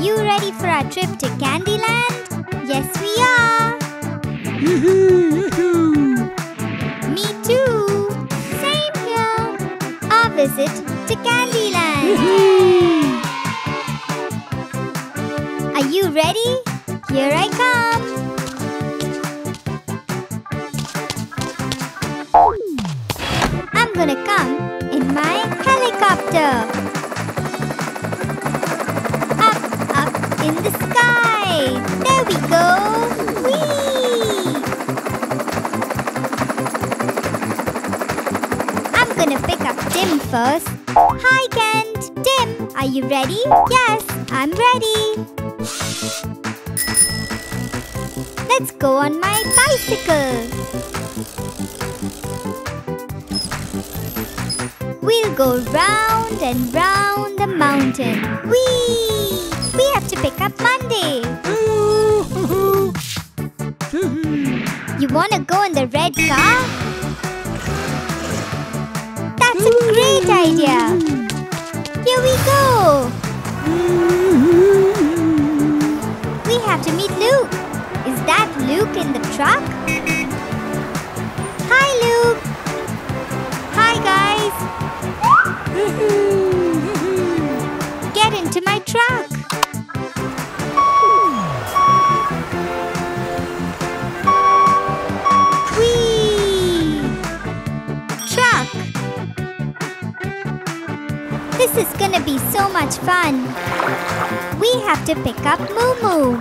you ready for our trip to Candyland? Yes, we are! Me too! Same here! Our visit to Candyland! Are you ready? Here I come! I'm gonna come in my helicopter! In the sky! There we go! Whee! I'm gonna pick up Tim first. Hi, Kent! Tim, are you ready? Yes, I'm ready. Let's go on my bicycle. We'll go round and round the mountain. Whee! We have to pick up Monday. You wanna go in the red car? That's a great idea. Here we go. We have to meet Luke. Is that Luke in the truck? Hi, Luke. Hi, guys. Get into my truck. This is gonna be so much fun. We have to pick up Moo Moo.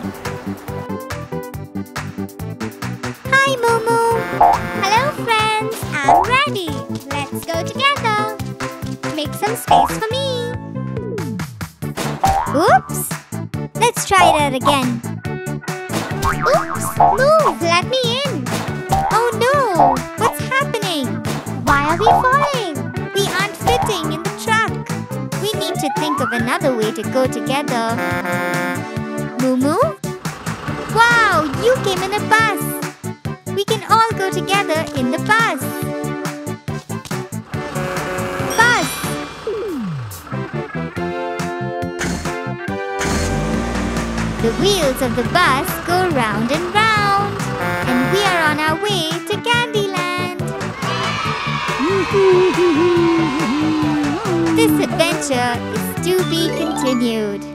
Hi, Moo Moo. Hello, friends. I'm ready. Let's go together. Make some space for me. Oops. Let's try that again. Oops. Move. Let me in. Oh no. What's happening? Why are we falling? We aren't fitting in the truck. We need to think of another way to go together. Moo Moo? Wow, you came in a bus. We can all go together in the bus. Bus. The wheels of the bus go round and round. And we are on our way to Candyland. This adventure is to be continued.